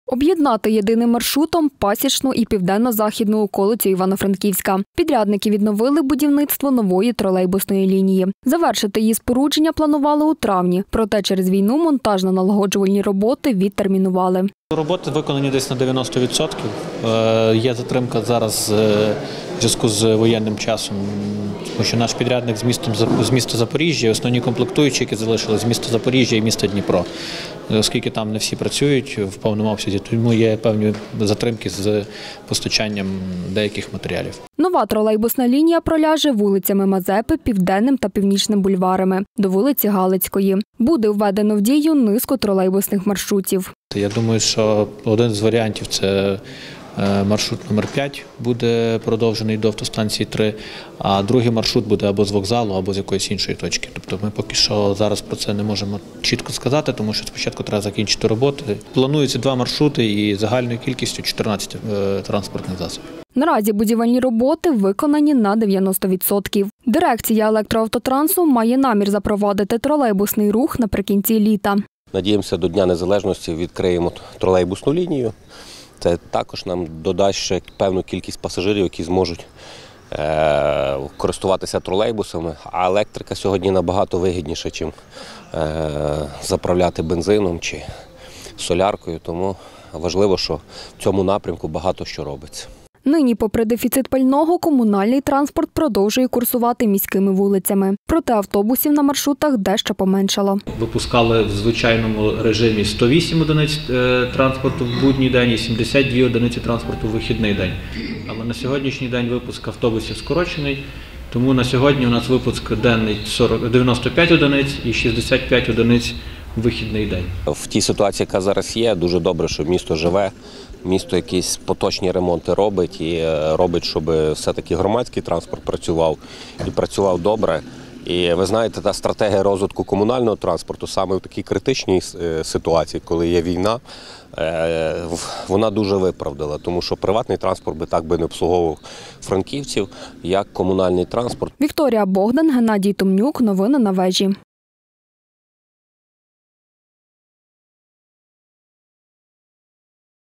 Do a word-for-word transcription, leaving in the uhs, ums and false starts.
Об'єднати єдиним маршрутом Пасічну і південно-західну околицю Івано-Франківська. Підрядники відновили будівництво нової тролейбусної лінії. Завершити її спорудження планували у травні, проте через війну монтажно-налагоджувальні роботи відтермінували. Роботи виконані десь на дев'яносто відсотків. Є затримка зараз в зв'язку з воєнним часом, тому що наш підрядник з містом з міста Запоріжжя, основні комплектуючі, які залишились з міста Запоріжжя і міста Дніпро, оскільки там не всі працюють в повному обсязі, тому є певні затримки з постачанням деяких матеріалів. Нова тролейбусна лінія проляже вулицями Мазепи, Південним та Північним бульварами до вулиці Галицької. Буде введено в дію низку тролейбусних маршрутів. Я думаю, що один з варіантів – це маршрут номер п'ять, буде продовжений до автостанції три, а другий маршрут буде або з вокзалу, або з якоїсь іншої точки. Тобто ми поки що зараз про це не можемо чітко сказати, тому що спочатку треба закінчити роботи. Плануються два маршрути і загальною кількістю чотирнадцять транспортних засобів. Наразі будівельні роботи виконані на дев'яносто відсотків. Дирекція електроавтотрансу має намір запровадити тролейбусний рух наприкінці літа. Надіємося, до Дня Незалежності відкриємо тролейбусну лінію. Це також нам додасть ще певну кількість пасажирів, які зможуть е користуватися тролейбусами. А електрика сьогодні набагато вигідніша, ніж е заправляти бензином чи соляркою. Тому важливо, що в цьому напрямку багато що робиться. Нині, попри дефіцит пального, комунальний транспорт продовжує курсувати міськими вулицями. Проте автобусів на маршрутах дещо поменшало. Випускали в звичайному режимі сто вісім одиниць транспорту в будній день і сімдесят дві одиниці транспорту в вихідний день. Але на сьогоднішній день випуск автобусів скорочений, тому на сьогодні у нас випуск денний дев'яносто п'ять одиниць і шістдесят п'ять одиниць в вихідний день. В тій ситуації, яка зараз є, дуже добре, що місто живе. Місто якісь поточні ремонти робить і робить, щоб все-таки громадський транспорт працював і працював добре. І ви знаєте, та стратегія розвитку комунального транспорту саме в такій критичній ситуації, коли є війна, вона дуже виправдала, тому що приватний транспорт би так би не обслуговував франківців, як комунальний транспорт. Вікторія Богдан, Геннадій Томнюк. Новини на вежі.